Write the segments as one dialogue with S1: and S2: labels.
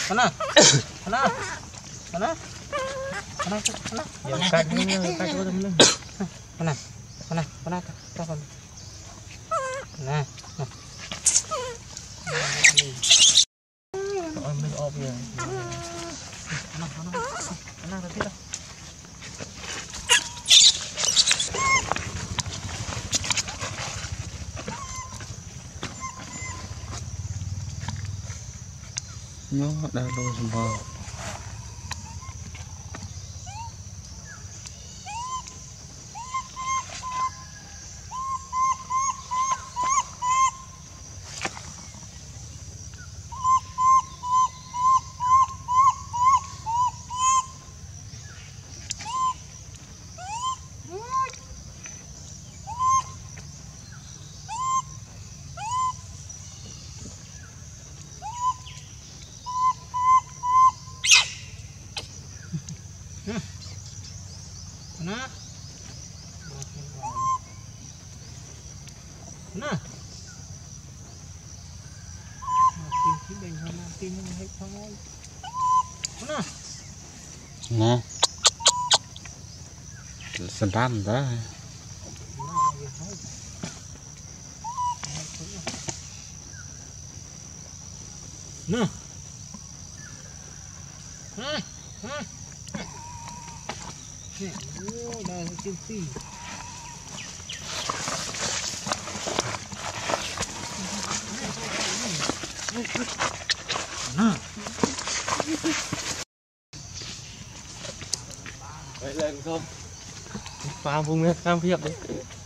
S1: Mana? Mana? Mana? Mana? Mana? Yang kaji itu temen. Mana? Mana? Mana? Apa? Nah. Mình ốp vậy. Mana? Mana tadi dah. Nó đã đôi semua. Nah, nah, makin sih dengan makin yang pangai, nah,
S2: nah, sedang dah,
S1: nah, nah, nah. Oh, dah cuci. Nah.
S2: vậy lên không? Pha vùng này cam phiệp đấy.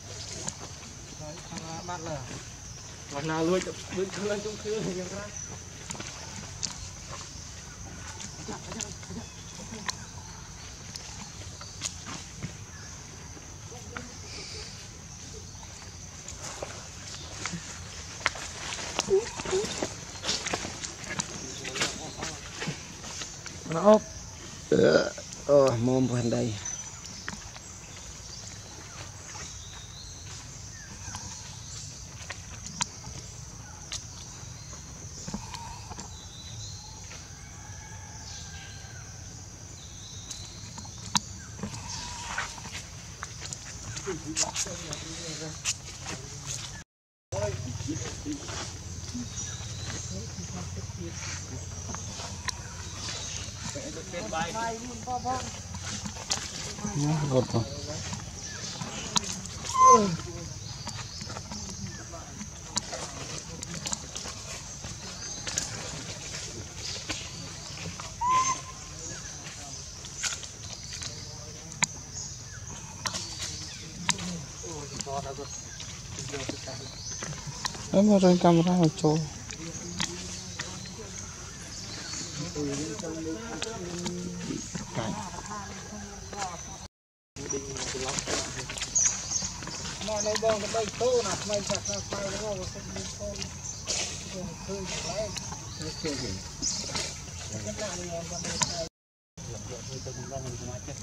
S1: Bắt là.
S2: Còn nào lui lên trong khứ thì ra.
S1: Nó ốp.
S2: Mồm bên đây. Gột rồi. Em vào trên camera mà trôi.
S1: Mà này bong cái đây tô nè, mày chặt ra phai nó vào cái đi con. Rồi khơi đấy. Nó kêu gì? Cái nào này em vào đây sai. Lập được hơi tôi cũng đang làm cái chết.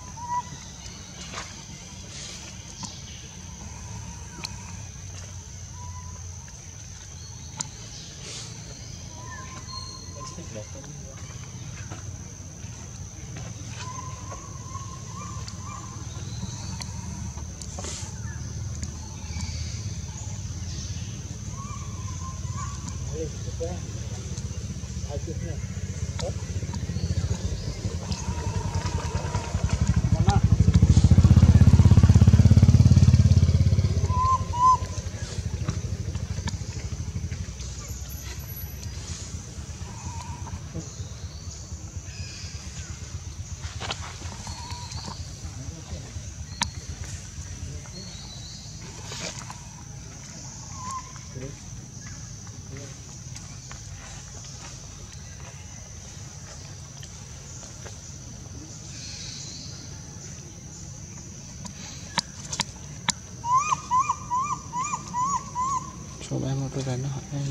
S2: Coba em tôi ra nó hỏi em.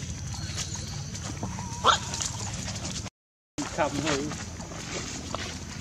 S1: Cầm thôi.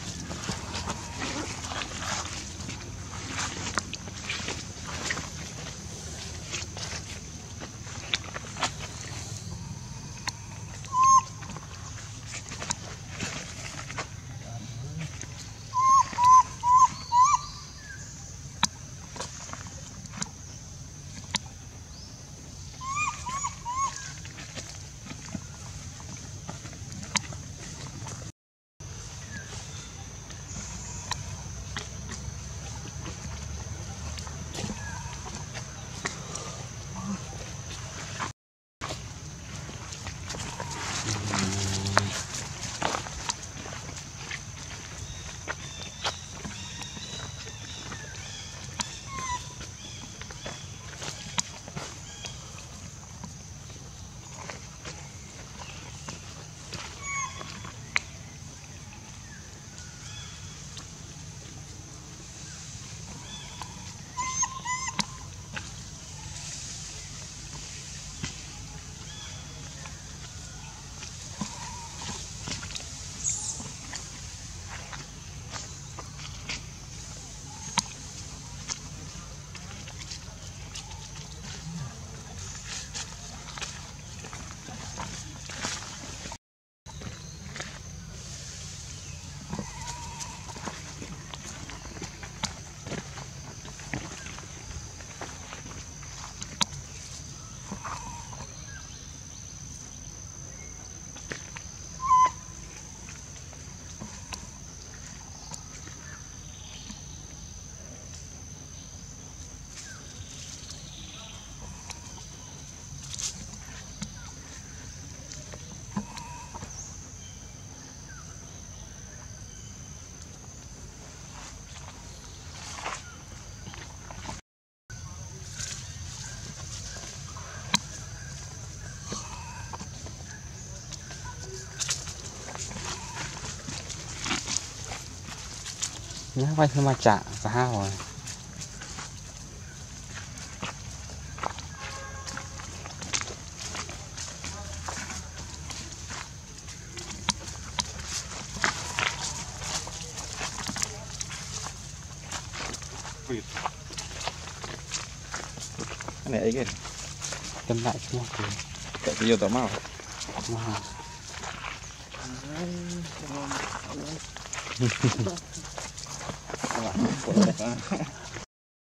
S3: nhá quay thêm mà chả và rồi
S2: cái này ấy kìa
S3: tâm lại kia
S2: tại vì nhiều tỏ màu
S3: wow.